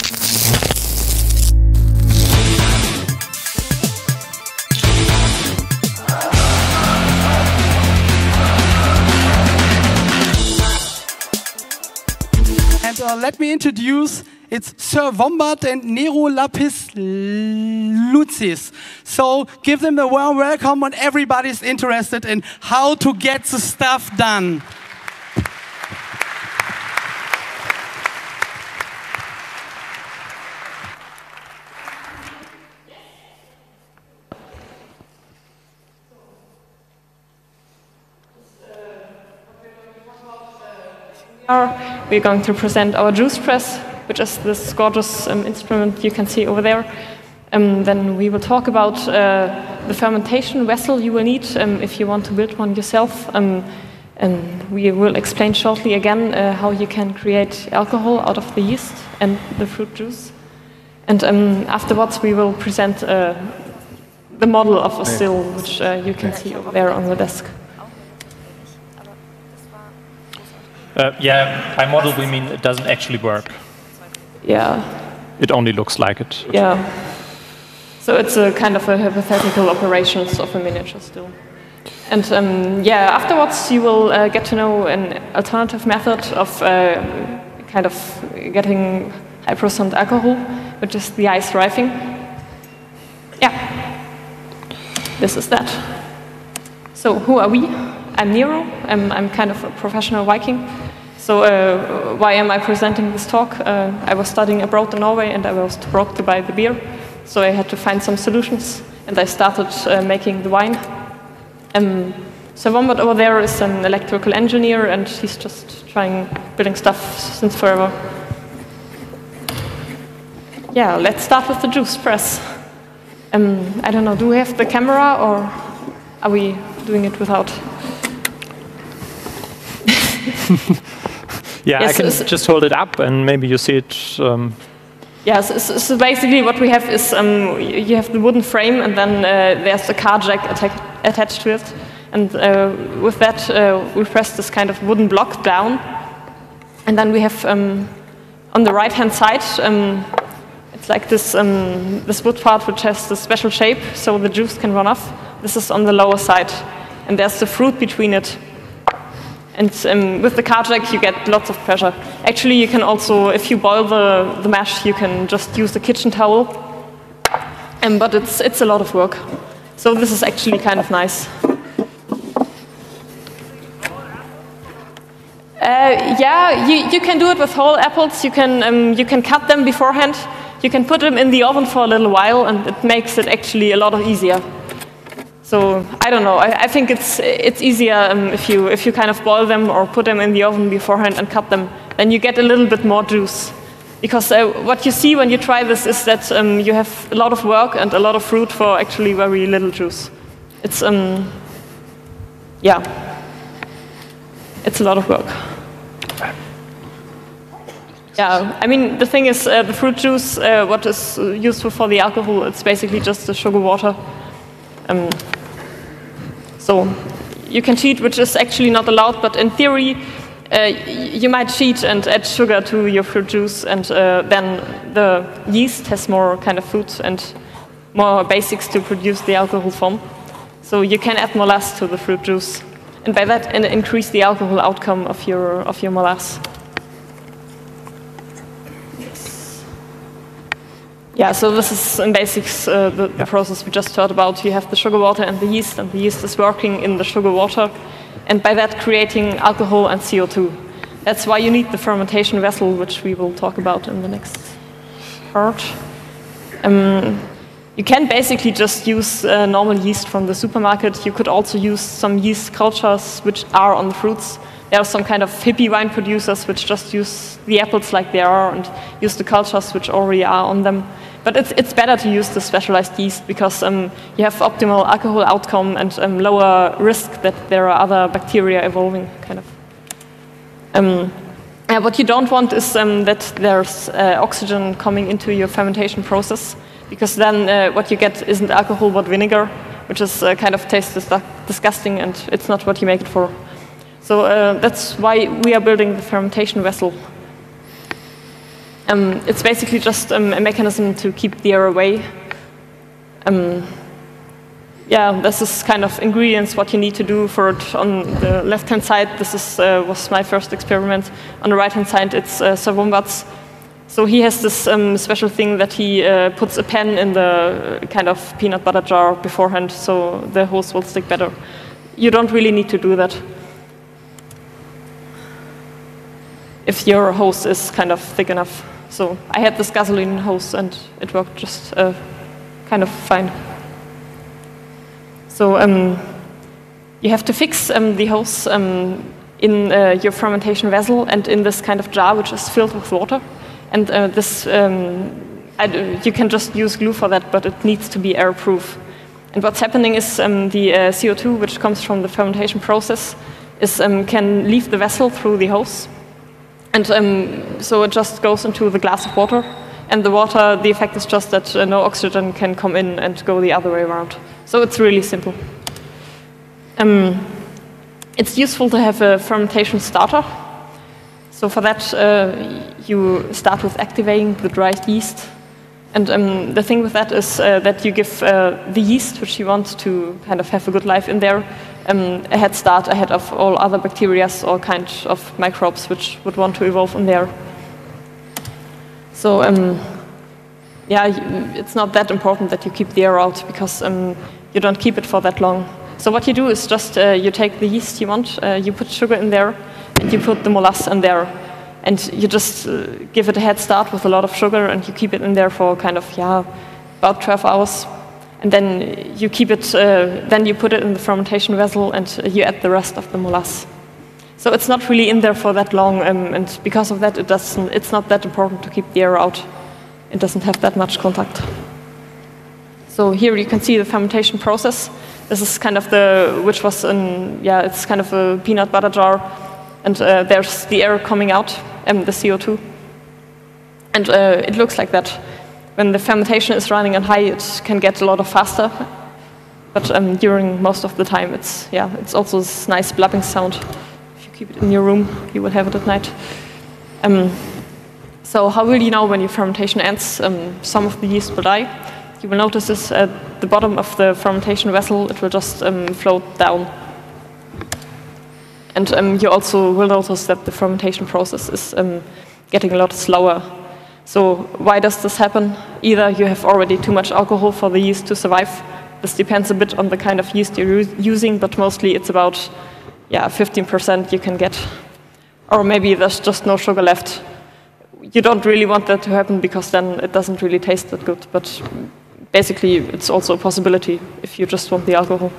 Let me introduce, it's Sir Wombat and Nero Lapis Lucis. So give them a warm welcome when everybody's interested in how to get the stuff done. We're going to present our juice press, which is this gorgeous instrument you can see over there. Then we will talk about the fermentation vessel you will need if you want to build one yourself. And we will explain shortly again how you can create alcohol out of the yeast and the fruit juice. And afterwards we will present the model of a still, which you can see over there on the desk. Yeah, by model we mean it doesn't actually work. Yeah. It only looks like it. Yeah. So it's a kind of a hypothetical operations of a miniature still. And yeah, afterwards you will get to know an alternative method of kind of getting high percent alcohol, which is the ice rifting. Yeah. This is that. So who are we? I'm Nero. I'm kind of a professional Viking. So why am I presenting this talk? I was studying abroad in Norway and I was too broke to buy the beer. So I had to find some solutions and I started making the wine. So Wombat over there is an electrical engineer and he's just building stuff since forever. Yeah, let's start with the juice press. I don't know, do we have the camera or are we doing it without? Yeah, yes, I can just hold it up and maybe you see it. Yeah, so basically what we have is you have the wooden frame and then there's a car jack attached to it. And with that we press this kind of wooden block down. And then we have on the right hand side it's like this, this wood part which has this special shape so the juice can run off. This is on the lower side and there's the fruit between it. And with the car jack you get lots of pressure. Actually you can also, if you boil the mash, you can just use the kitchen towel. But it's a lot of work. So this is actually kind of nice. Yeah, you can do it with whole apples. You can cut them beforehand. You can put them in the oven for a little while and it makes it actually a lot easier. So I don't know. I think it's easier if you kind of boil them or put them in the oven beforehand and cut them. Then you get a little bit more juice. Because what you see when you try this is that you have a lot of work and a lot of fruit for actually very little juice. It's yeah, it's a lot of work. Yeah, I mean the thing is the fruit juice, what is useful for the alcohol, it's basically just the sugar water. So you can cheat, which is actually not allowed, but in theory you might cheat and add sugar to your fruit juice and then the yeast has more kind of fruit and more basics to produce the alcohol from. So you can add molasses to the fruit juice and by that increase the alcohol outcome of your molasses. Yeah, so this is in basics the process we just heard about. You have the sugar water and the yeast is working in the sugar water, and by that creating alcohol and CO2. That's why you need the fermentation vessel, which we will talk about in the next part. You can basically just use normal yeast from the supermarket. You could also use some yeast cultures which are on the fruits. There are some kind of hippie wine producers which just use the apples like they are and use the cultures which already are on them. But it's better to use the specialized yeast because you have optimal alcohol outcome and lower risk that there are other bacteria evolving, kind of. What you don't want is that there's oxygen coming into your fermentation process, because then what you get isn't alcohol but vinegar, which is kind of tastes disgusting and it's not what you make it for. So that's why we are building the fermentation vessel. It's basically just a mechanism to keep the air away. Yeah, this is kind of ingredients, what you need to do for it. On the left-hand side, this is, was my first experiment. On the right-hand side, it's Sir Wombats. So he has this special thing that he puts a pen in the kind of peanut butter jar beforehand, so the hose will stick better. You don't really need to do that if your hose is kind of thick enough. So I had this gasoline hose and it worked just kind of fine. So you have to fix the hose in your fermentation vessel and in this kind of jar which is filled with water. And you can just use glue for that, but it needs to be airproof. And what's happening is the CO2, which comes from the fermentation process, can leave the vessel through the hose. And so it just goes into the glass of water. And the water, the effect is just that no oxygen can come in and go the other way around. So it's really simple. It's useful to have a fermentation starter. So for that, you start with activating the dried yeast. And the thing with that is that you give the yeast, which you want to kind of have a good life in there, a head start ahead of all other bacteria or kinds of microbes which would want to evolve in there. So yeah, it's not that important that you keep the air out because you don't keep it for that long. So what you do is just you take the yeast you want, you put sugar in there, and you put the molasses in there. And you just give it a head start with a lot of sugar, and you keep it in there for kind of, yeah, about 12 hours. And then you keep it, then you put it in the fermentation vessel, and you add the rest of the molasses. So it's not really in there for that long, and because of that, it's not that important to keep the air out. It doesn't have that much contact. So here you can see the fermentation process. This is kind of which was yeah, it's kind of a peanut butter jar. And there's the air coming out, the CO2. And it looks like that. When the fermentation is running on high, it can get a lot faster. But during most of the time, it's also this nice blubbing sound. If you keep it in your room, you will have it at night. So how will you know when your fermentation ends? Some of the yeast will die. You will notice this at the bottom of the fermentation vessel. It will just float down. And you also will notice that the fermentation process is getting a lot slower. So why does this happen? Either you have already too much alcohol for the yeast to survive. This depends a bit on the kind of yeast you're using, but mostly it's about 15% you can get. Or maybe there's just no sugar left. You don't really want that to happen because then it doesn't really taste that good. But basically, it's also a possibility if you just want the alcohol.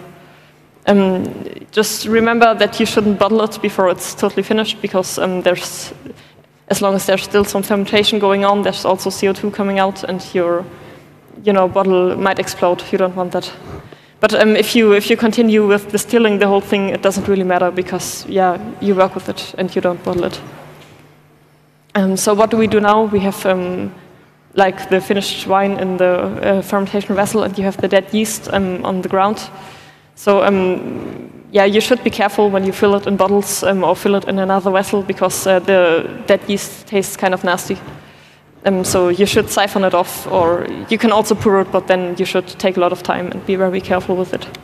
Just remember that you shouldn't bottle it before it's totally finished because as long as there's still some fermentation going on, there's also CO2 coming out, and your bottle might explode. You don't want that. But if you continue with distilling the whole thing, it doesn't really matter because you work with it and you don't bottle it. So what do we do now? We have like the finished wine in the fermentation vessel, and you have the dead yeast on the ground. So you should be careful when you fill it in bottles or fill it in another vessel because the dead yeast tastes kind of nasty. So you should siphon it off, or you can also pour it, but then you should take a lot of time and be very careful with it.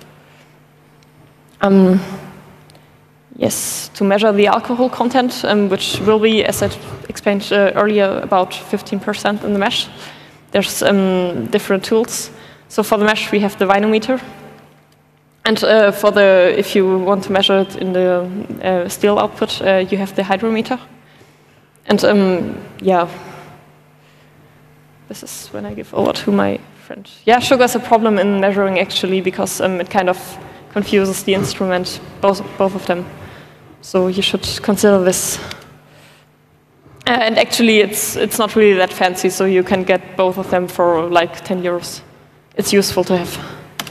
Yes, to measure the alcohol content, which will be, as I explained earlier, about 15% in the mesh. There's different tools. So for the mesh, we have the vinometer. And if you want to measure it in the still output, you have the hydrometer. And this is when I give over to my friend. Yeah, sugar is a problem in measuring actually because it kind of confuses the instrument, both of them. So you should consider this. And actually, it's not really that fancy, so you can get both of them for like 10 euros. It's useful to have.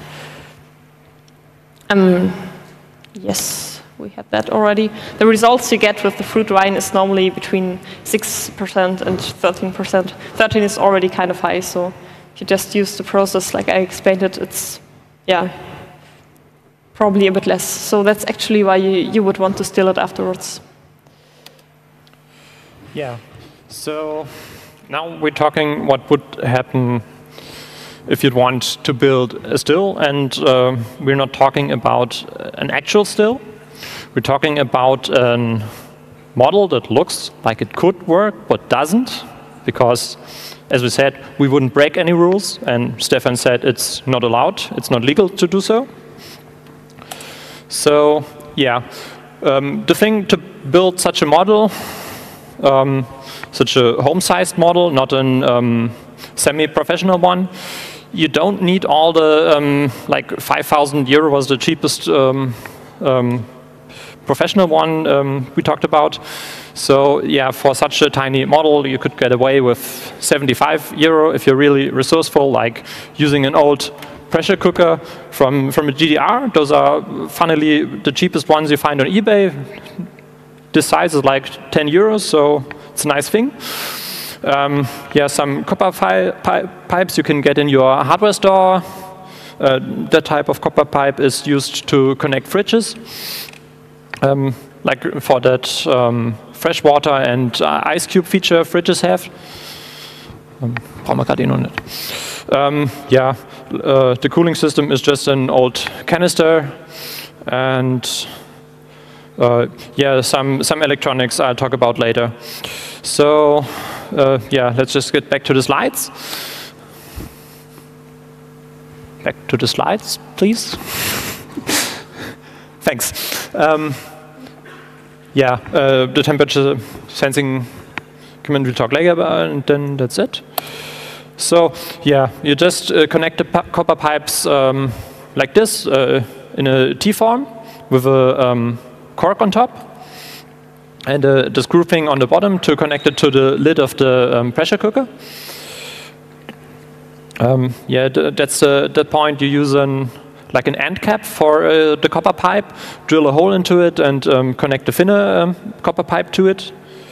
Yes, we had that already. The results you get with the fruit wine is normally between 6% and 13%. 13 is already kind of high, so if you just use the process like I explained it, it's, probably a bit less. So that's actually why you would want to still it afterwards. Yeah, so Now we're talking what would happen if you'd want to build a still, and we're not talking about an actual still. We're talking about a model that looks like it could work, but doesn't, because, as we said, we wouldn't break any rules, and Stefan said it's not allowed, it's not legal to do so. So, yeah, the thing to build such a model, such a home-sized model, not a semi-professional one, you don't need all the, like 5,000 euro was the cheapest professional one we talked about. So yeah, for such a tiny model, you could get away with 75 euro if you're really resourceful, like using an old pressure cooker from a GDR. Those are, funnily, the cheapest ones you find on eBay. This size is like 10 euros, so it's a nice thing. Yeah, some copper pipes you can get in your hardware store. That type of copper pipe is used to connect fridges. Like for that fresh water and ice cube feature fridges have. Brauchen wir gerade noch nicht. Yeah, the cooling system is just an old canister, and yeah, some electronics I'll talk about later. So yeah, let's just get back to the slides. Back to the slides, please. Thanks. Yeah, the temperature sensing command we'll talk later about, and then that's it. So yeah, you just connect the copper pipes like this in a T-form with a cork on top, and the screw thing on the bottom to connect it to the lid of the pressure cooker. Yeah, that's that point you use like an end cap for the copper pipe, drill a hole into it, and connect the thinner copper pipe to it.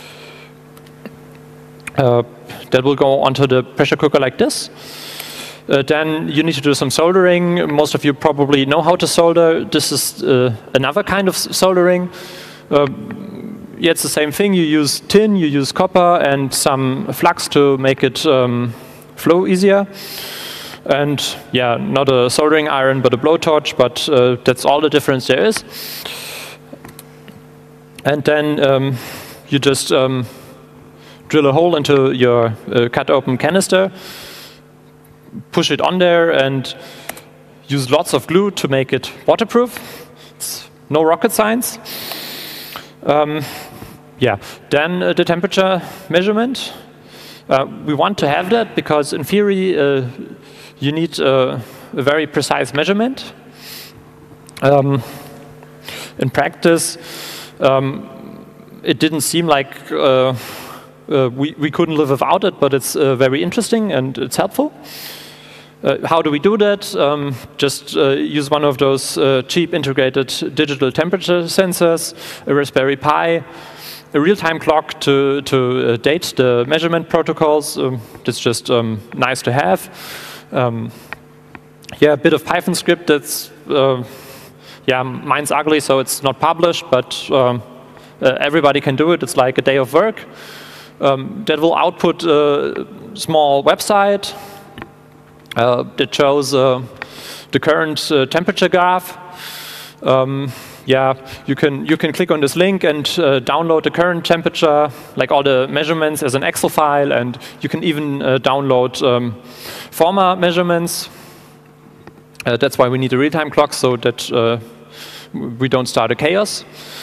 That will go onto the pressure cooker like this. Then you need to do some soldering. Most of you probably know how to solder. This is another kind of soldering. Yeah, it's the same thing. You use tin, you use copper, and some flux to make it flow easier. And yeah, not a soldering iron, but a blowtorch, but that's all the difference there is. And then you just drill a hole into your cut open canister, push it on there, and use lots of glue to make it waterproof. It's no rocket science. Yeah, then the temperature measurement. We want to have that because in theory you need a very precise measurement. In practice, it didn't seem like we couldn't live without it, but it's very interesting and it's helpful. How do we do that? Just use one of those cheap integrated digital temperature sensors, a Raspberry Pi, a real-time clock to date the measurement protocols. That's just nice to have. Yeah, a bit of Python script that's, yeah, mine's ugly, so it's not published, but everybody can do it. It's like a day of work. That will output a small website that shows the current temperature graph. Yeah, you can click on this link and download the current temperature, like all the measurements as an Excel file, and you can even download former measurements. That's why we need a real-time clock, so that we don't start a chaos.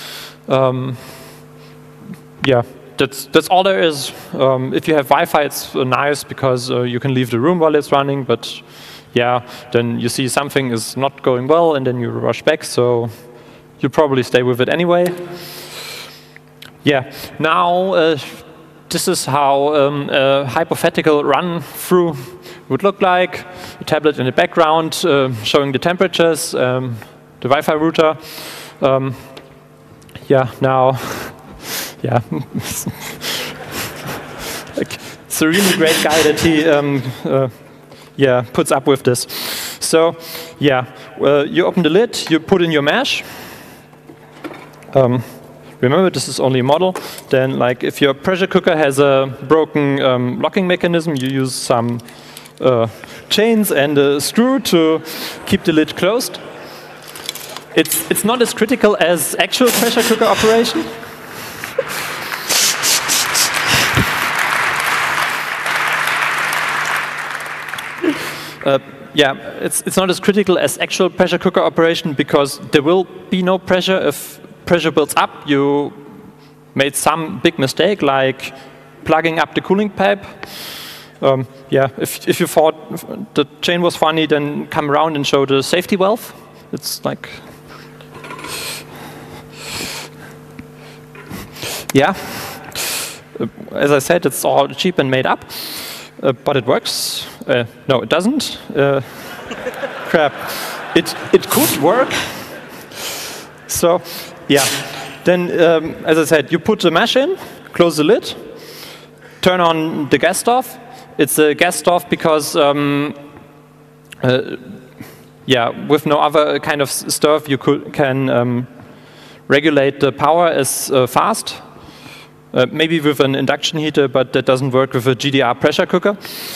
Yeah, that's all there is. If you have Wi-Fi, it's nice because you can leave the room while it's running, but yeah, then you see something is not going well, and then you rush back, so you probably stay with it anyway. Yeah, now this is how a hypothetical run-through would look like. A tablet in the background showing the temperatures, the Wi-Fi router. Yeah, now, yeah. It's a really great guy that he yeah, puts up with this. So, yeah, you open the lid, you put in your mesh. remember, this is only a model. Then, like, if your pressure cooker has a broken locking mechanism, you use some chains and a screw to keep the lid closed. It's not as critical as actual pressure cooker operation. Yeah, it's not as critical as actual pressure cooker operation because there will be no pressure. If pressure builds up, you made some big mistake like plugging up the cooling pipe. Yeah, if you thought the chain was funny, then come around and show the safety valve. It's like, yeah. As I said, it's all cheap and made up, but it works. No, it doesn't. Crap. It could work. So, yeah. Then, as I said, you put the mesh in, close the lid, turn on the gas stove. It's a gas stove because, yeah, with no other kind of stove, you can regulate the power as fast. Maybe with an induction heater, but that doesn't work with a GDR pressure cooker.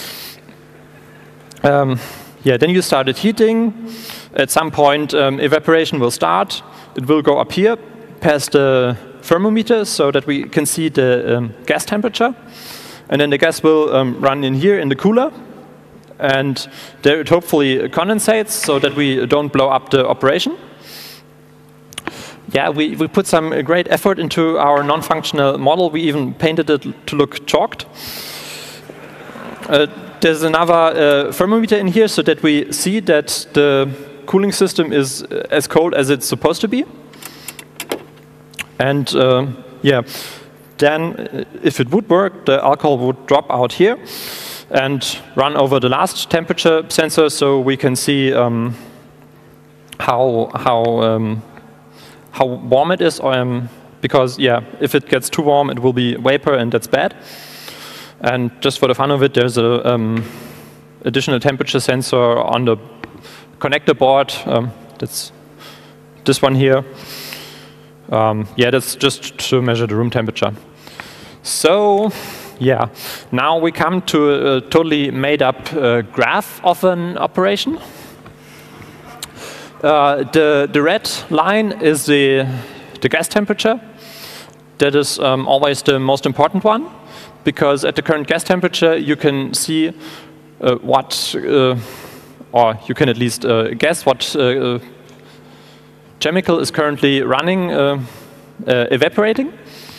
Yeah, then you started heating. At some point, evaporation will start. It will go up here past the thermometer so that we can see the gas temperature. And then the gas will run in here in the cooler. And there it hopefully condensates so that we don't blow up the operation. Yeah, we put some great effort into our non-functional model. We even painted it to look chalked. There's another thermometer in here so that we see that the cooling system is as cold as it's supposed to be. And yeah, then if it would work, the alcohol would drop out here and run over the last temperature sensor so we can see how warm it is, because yeah, if it gets too warm, it will be vapor, and that's bad. And just for the fun of it, there's a additional temperature sensor on the connector board. That's this one here. Yeah, that's just to measure the room temperature. So yeah, now we come to a totally made-up graph of an operation. The red line is the gas temperature. That is always the most important one, because at the current gas temperature you can see or you can at least guess what chemical is currently running, evaporating.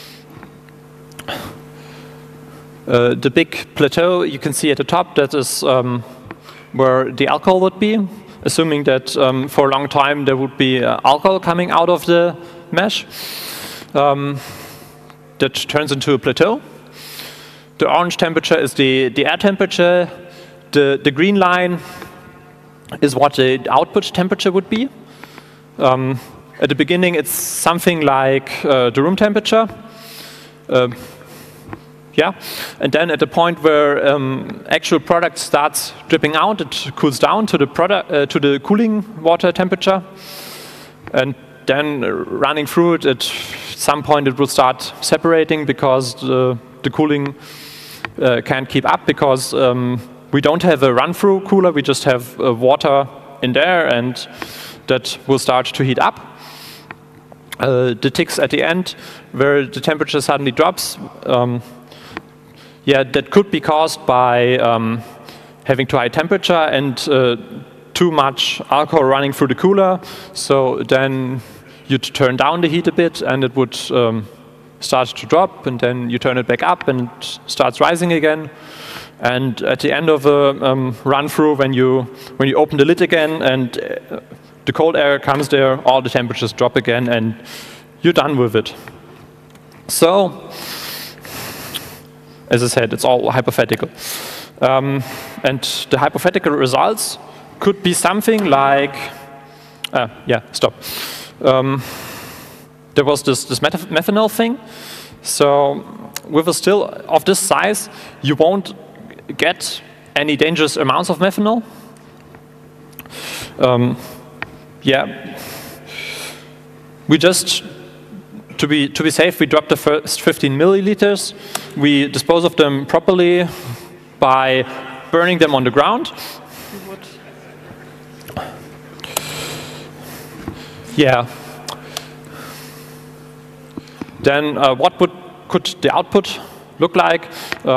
The big plateau you can see at the top, that is where the alcohol would be. Assuming that for a long time there would be alcohol coming out of the mesh. That turns into a plateau. The orange temperature is the air temperature. The green line is what the output temperature would be. At the beginning it's something like the room temperature. Yeah, and then at the point where actual product starts dripping out, it cools down to the to the cooling water temperature, and then running through it. At some point, it will start separating because the cooling can't keep up, because we don't have a run-through cooler. We just have water in there, and that will start to heat up. The ticks at the end, where the temperature suddenly drops. Yeah, that could be caused by having too high temperature and too much alcohol running through the cooler. So then you'd turn down the heat a bit and it would start to drop, and then you turn it back up and it starts rising again. And at the end of a run through, when you open the lid again and the cold air comes there, all the temperatures drop again and you're done with it. So, as I said, it's all hypothetical. And the hypothetical results could be something like, yeah, stop. There was this methanol thing. So with a still of this size, you won't get any dangerous amounts of methanol. Yeah, we just to be safe, we drop the first 15 milliliters. We dispose of them properly by burning them on the ground. Yeah. Then what could the output look like?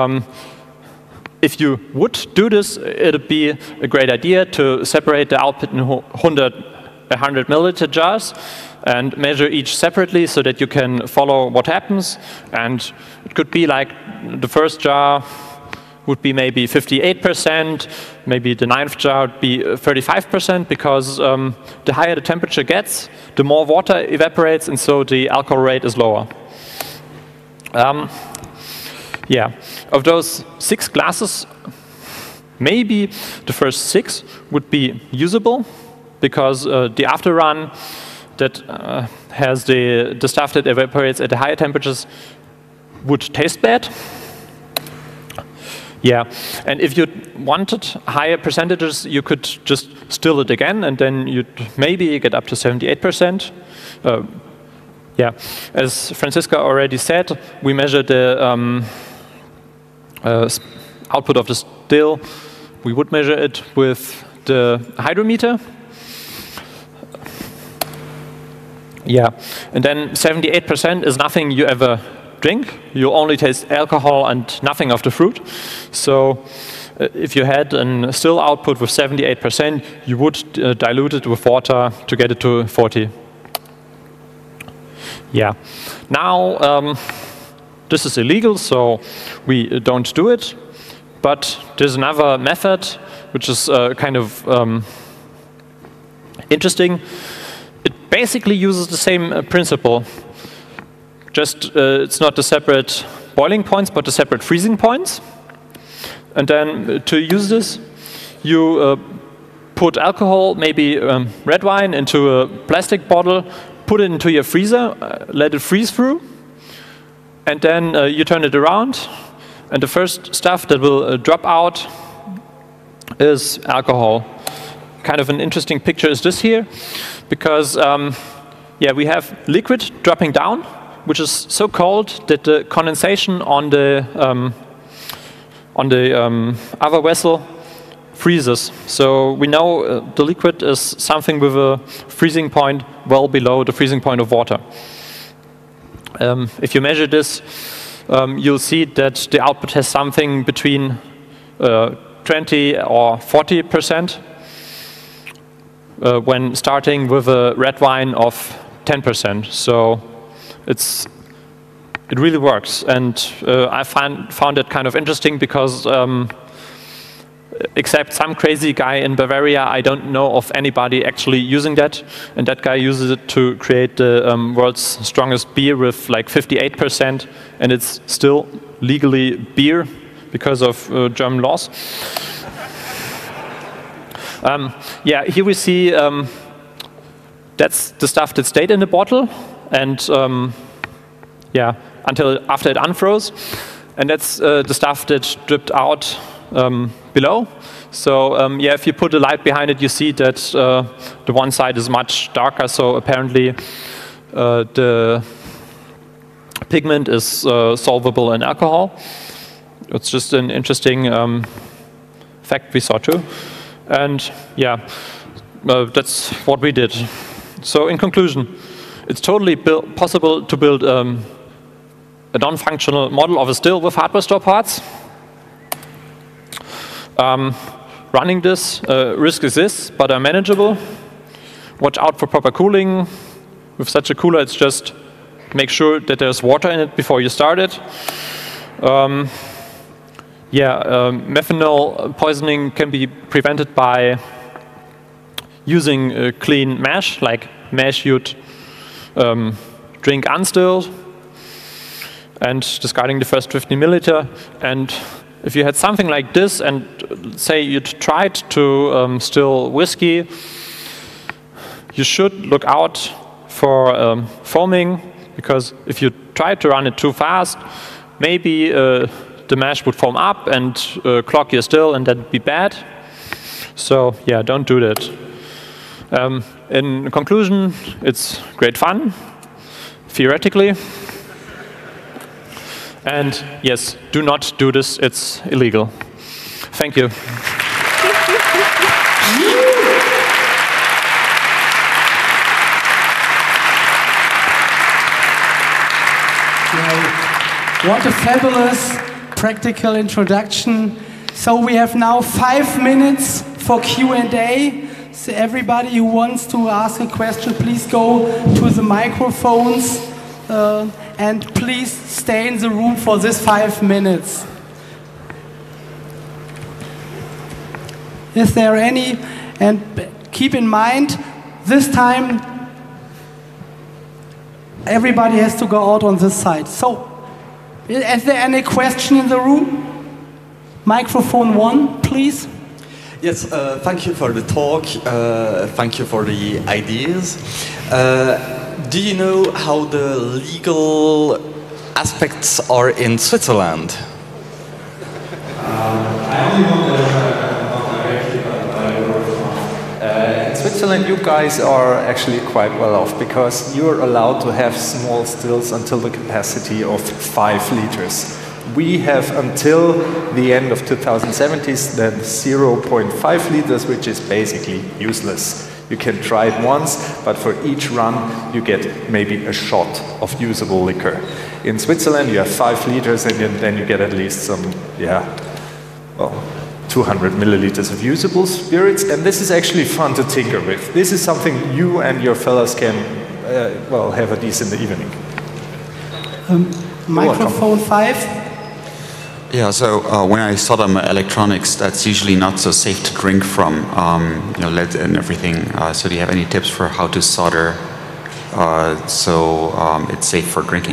If you would do this, it would be a great idea to separate the output in 100 milliliter jars and measure each separately so that you can follow what happens. And it could be like the first jar would be maybe 58%, maybe the 9th jar would be 35%, because the higher the temperature gets, the more water evaporates, and so the alcohol rate is lower. Yeah, of those 6 glasses, maybe the first 6 would be usable, because the after run that has the stuff that evaporates at the higher temperatures would taste bad. Yeah, and if you wanted higher percentages, you could just still it again, and then you'd maybe get up to 78%. Yeah, as Franziska already said, we measure the output of the still. We would measure it with the hydrometer. Yeah, and then 78% is nothing you ever drink. You only taste alcohol and nothing of the fruit. So if you had a still output with 78%, you would dilute it with water to get it to 40. Yeah. Now, this is illegal, so we don't do it. But there's another method which is kind of interesting. It basically uses the same principle. Just it's not the separate boiling points, but the separate freezing points. And then to use this, you put alcohol, maybe red wine, into a plastic bottle, put it into your freezer, let it freeze through, and then you turn it around, and the first stuff that will drop out is alcohol. Kind of an interesting picture is this here, because yeah, we have liquid dropping down, which is so cold that the condensation on the other vessel freezes. So we know the liquid is something with a freezing point well below the freezing point of water. If you measure this, you'll see that the output has something between 20 or 40% when starting with a red wine of 10%. So it really works, and I found it kind of interesting because except some crazy guy in Bavaria, I don't know of anybody actually using that, and that guy uses it to create the world's strongest beer with like 58%, and it's still legally beer because of German laws. Yeah, here we see that's the stuff that stayed in the bottle, and yeah, until after it unfroze, and that's the stuff that dripped out below. So yeah, if you put a light behind it, you see that the one side is much darker. So apparently the pigment is solvable in alcohol. It's just an interesting fact we saw too. And yeah, that's what we did. So in conclusion, it's totally possible to build a non-functional model of a still with hardware store parts. Running this, risk exists, but are manageable. Watch out for proper cooling. With such a cooler, it's just make sure that there's water in it before you start it. Yeah, methanol poisoning can be prevented by using clean mash, like mash you'd drink unstilled, and discarding the first 50 milliliter. And if you had something like this, and say you'd tried to still whiskey, you should look out for foaming, because if you try to run it too fast, maybe the mash would foam up and clog your still, and that'd be bad. So yeah, don't do that. In conclusion, it's great fun. theoretically. And yes, do not do this, it's illegal. Thank you. What a fabulous practical introduction. So we have now 5 minutes for Q&A. So everybody who wants to ask a question, please go to the microphones and please stay in the room for this 5 minutes. Is there any? And keep in mind, this time everybody has to go out on this side. So, is there any question in the room? Microphone 1, please. Yes, thank you for the talk. Thank you for the ideas. Do you know how the legal aspects are in Switzerland? I only know not directly, but I work from. In Switzerland, you guys are actually quite well off because you're allowed to have small stills until the capacity of 5 liters. We have until the end of 2070s then 0.5 liters, which is basically useless. You can try it once, but for each run you get maybe a shot of usable liquor. In Switzerland you have 5 liters and then you get at least some, 200 milliliters of usable spirits, and this is actually fun to tinker with. This is something you and your fellows can, have a decent evening. Microphone 5. Yeah, so when I solder my electronics, that's usually not so safe to drink from, lead and everything. So do you have any tips for how to solder so it's safe for drinking?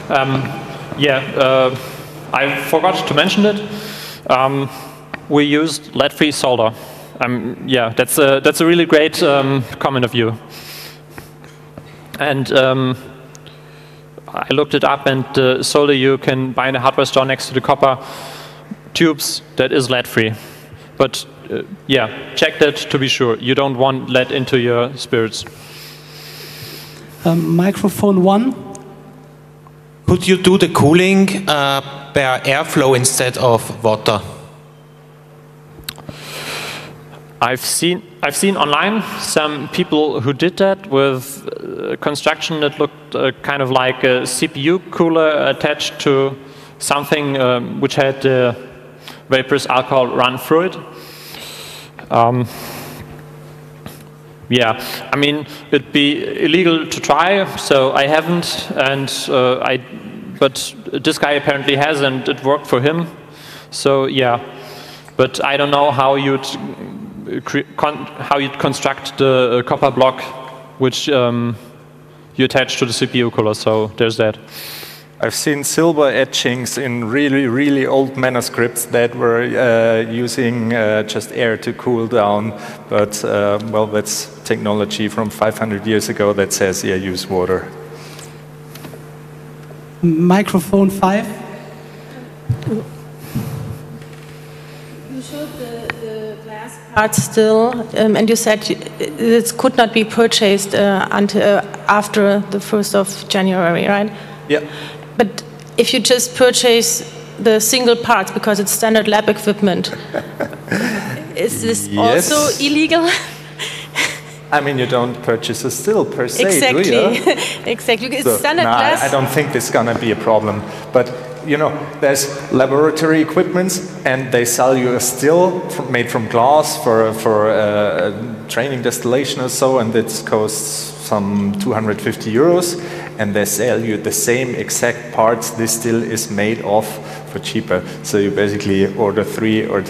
I forgot to mention it. We used lead-free solder. That's a really great comment of you. And I looked it up, and the solder you can buy in a hardware store next to the copper tubes, that is lead-free. But check that to be sure. You don't want lead into your spirits. Microphone 1. Could you do the cooling per airflow instead of water? I've seen online some people who did that with construction that looked kind of like a CPU cooler attached to something which had vaporous alcohol run through it. I mean, it'd be illegal to try, so I haven't, but this guy apparently has, and it worked for him. So but I don't know how you'd construct the copper block which you attach to the CPU cooler, so there's that. I've seen silver etchings in really, really old manuscripts that were using just air to cool down, but that's technology from 500 years ago that says, use water. Microphone 5. You showed the glass part still, and you said it could not be purchased until after the 1st of January, right? Yeah. But if you just purchase the single parts because it's standard lab equipment, is this also illegal? I mean, you don't purchase a still per se, exactly. do you? Exactly. It's standard glass. I don't think this is going to be a problem. But, there's laboratory equipment, and they sell you a still made from glass for training distillation or so, and it costs some 250 euros. And they sell you the same exact parts this still is made of for cheaper. So you basically order 3 or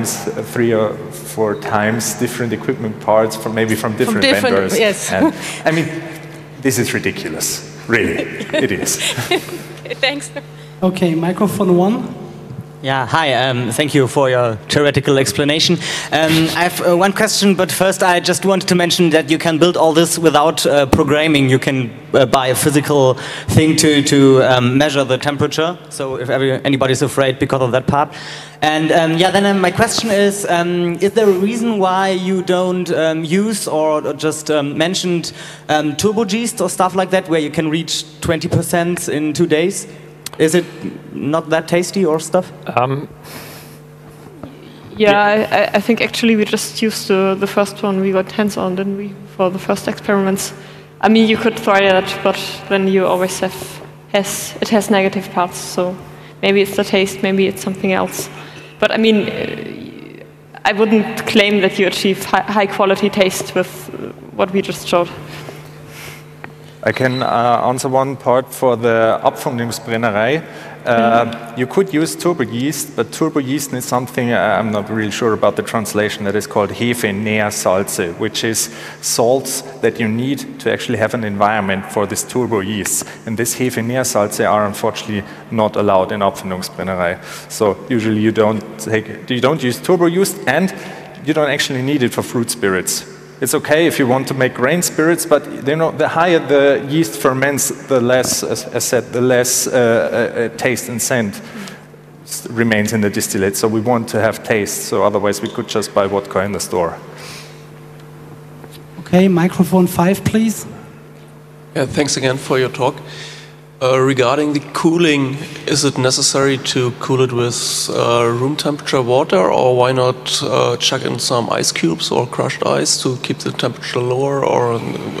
4 times different equipment parts from different vendors. Yes. And, I mean, this is ridiculous. Really, it is. Thanks. Okay, microphone 1. Yeah, hi, thank you for your theoretical explanation. I have one question, but first I just wanted to mention that you can build all this without programming. You can buy a physical thing to measure the temperature, so if anybody's afraid because of that part. And yeah, then my question is there a reason why you don't use or just mentioned turbo yeast or stuff like that, where you can reach 20% in 2 days? Is it not that tasty or stuff? Yeah, I think actually we just used the first one we got hands on, didn't we, for the first experiments? I mean, you could try that, but then you always it has negative parts. So maybe it's the taste, maybe it's something else. But I mean, I wouldn't claim that you achieve high quality taste with what we just showed. I can answer one part for the Abfundungsbrennerei. You could use turbo yeast, but turbo yeast is something, I'm not really sure about the translation, that is called Hefe-Nährsalze, which is salts that you need to actually have an environment for this turbo yeast. And this Hefe-Nährsalze are unfortunately not allowed in Abfundungsbrennerei. So usually you don't use turbo yeast, and you don't actually need it for fruit spirits. It's okay if you want to make grain spirits, but you know, the higher the yeast ferments, the less, as I said, the less taste and scent remains in the distillate. So we want to have taste. So otherwise, we could just buy vodka in the store. Okay, microphone 5, please. Yeah, thanks again for your talk. Regarding the cooling, is it necessary to cool it with room temperature water, or why not chuck in some ice cubes or crushed ice to keep the temperature lower, or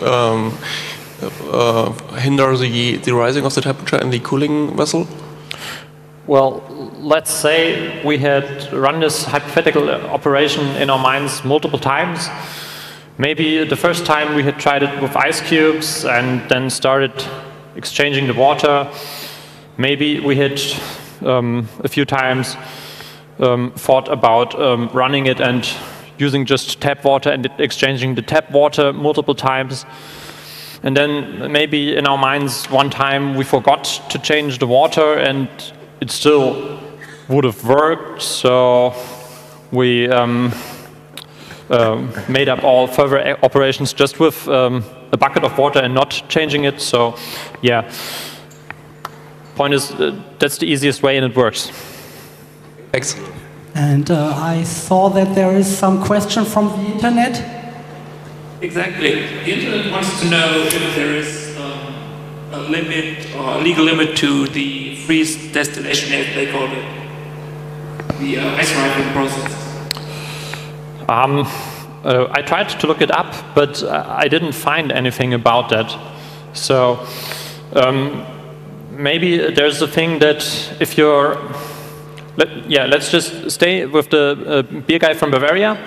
hinder the rising of the temperature in the cooling vessel? Well, let's say we had run this hypothetical operation in our minds multiple times. Maybe the first time we had tried it with ice cubes and then started exchanging the water. Maybe we had a few times thought about running it and using just tap water and exchanging the tap water multiple times. And then maybe in our minds one time we forgot to change the water and it still would have worked. So we made up all further operations just with a bucket of water and not changing it. So yeah, point is that's the easiest way and it works. Thanks. And I saw that there is some question from the internet. Exactly. The internet wants to know if there is a limit or a legal limit to the freeze distillation, as they call it, the ice ripening process. I tried to look it up, but I didn't find anything about that. So maybe there's a thing that if you're, let's just stay with the beer guy from Bavaria.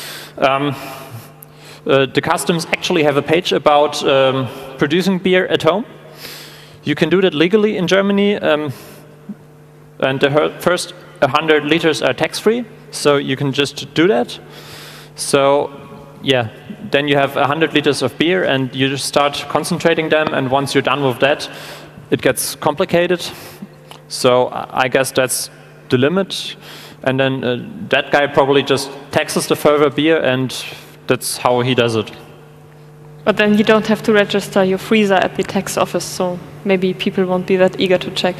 The customs actually have a page about producing beer at home. You can do that legally in Germany, and the first 100 liters are tax-free, so you can just do that. So yeah, then you have 100 liters of beer and you just start concentrating them, and once you're done with that, it gets complicated. So I guess that's the limit. And then that guy probably just taxes the further beer, and that's how he does it. But then you don't have to register your freezer at the tax office, so maybe people won't be that eager to check.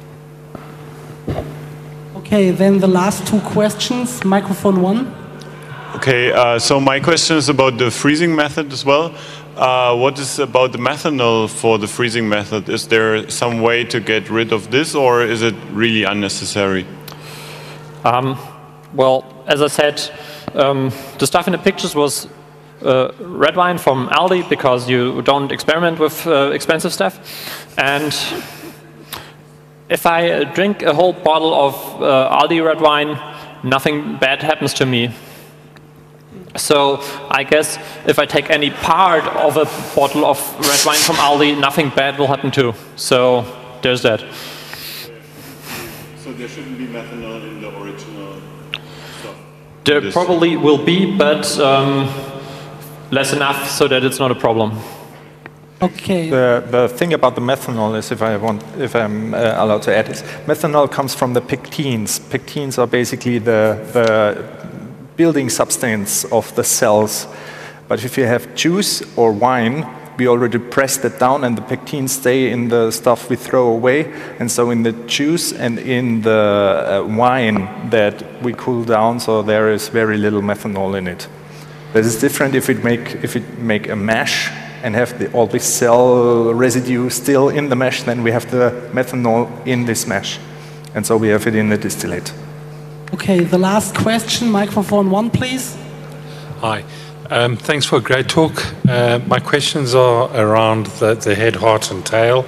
Okay, then the last 2 questions. Microphone 1. Okay, so my question is about the freezing method as well. What is about the methanol for the freezing method? Is there some way to get rid of this, or is it really unnecessary? Well, as I said, the stuff in the pictures was red wine from Aldi, because you don't experiment with expensive stuff. And if I drink a whole bottle of Aldi red wine, nothing bad happens to me. So I guess if I take any part of a bottle of red wine from Aldi, nothing bad will happen too. So there's that. So there shouldn't be methanol in the original stuff? There probably will be, but less enough so that it's not a problem. Okay. The thing about the methanol is, if I'm allowed to add, is methanol comes from the pectins. Pectins are basically the building substance of the cells. But if you have juice or wine, we already pressed it down, and the pectins stay in the stuff we throw away. And so in the juice and in the wine that we cool down, so there is very little methanol in it. This is different if we make a mash and have all this cell residue still in the mash, then we have the methanol in this mash. And so we have it in the distillate. Okay, the last question, microphone 1, please. Hi. Thanks for a great talk. My questions are around the head, heart, and tail.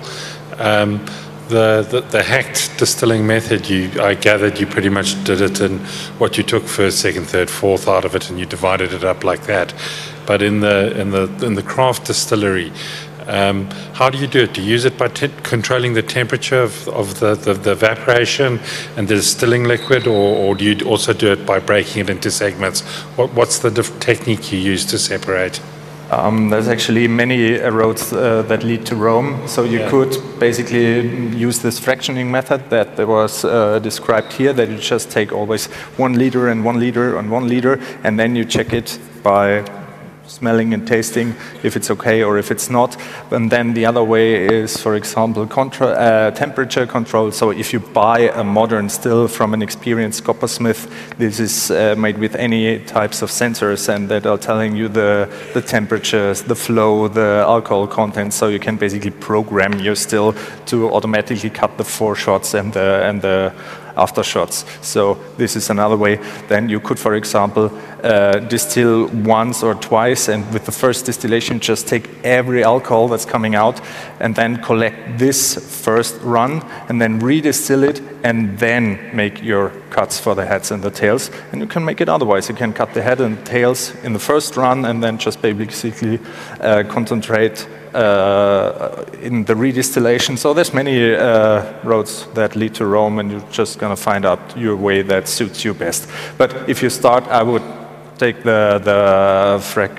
The hacked distilling method, I gathered you pretty much did it in what you took first, second, third, fourth out of it, and you divided it up like that. But in the craft distillery, how do you do it? Do you use it by controlling the temperature of the evaporation and the distilling liquid, or do you also do it by breaking it into segments? What's the technique you use to separate? There's actually many roads that lead to Rome. So you could basically use this fractioning method that was described here, that you just take always 1 liter and 1 liter and 1 liter, and then you check it by smelling and tasting if it's okay or if it's not. And then the other way is, for example, temperature control. So if you buy a modern still from an experienced coppersmith, this is made with any types of sensors, and that are telling you the temperatures, the flow, the alcohol content. So you can basically program your still to automatically cut the foreshots and the aftershots. So this is another way. Then you could, for example, distill once or twice, and with the first distillation just take every alcohol that's coming out and then collect this first run and then redistill it and then make your cuts for the heads and the tails. And you can make it otherwise. You can cut the head and tails in the first run and then just basically concentrate in the redistillation. So there's many roads that lead to Rome, and you're just going to find out your way that suits you best. But if you start, I would take the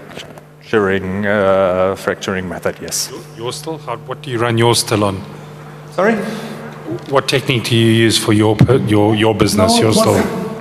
fracturing method, yes. Your still? What do you run your still on? Sorry? What technique do you use for your business, your still?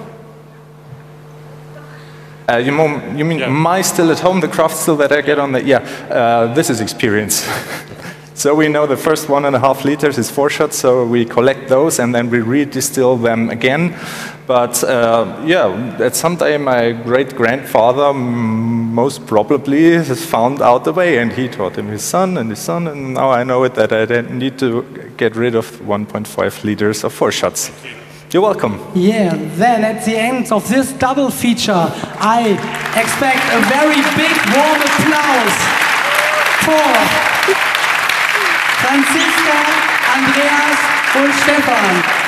You mean my still at home, the craft still that I get on the... Yeah, this is experience. So we know the first 1.5 liters is foreshots, so we collect those and then we redistill them again. But yeah, at some day my great-grandfather most probably has found out the way, and he taught him his son, and now I know it that I don't need to get rid of 1.5 liters of foreshots. You're welcome. Yeah, then at the end of this double feature, I expect a very big warm applause for Franziska, Andreas und Stefan.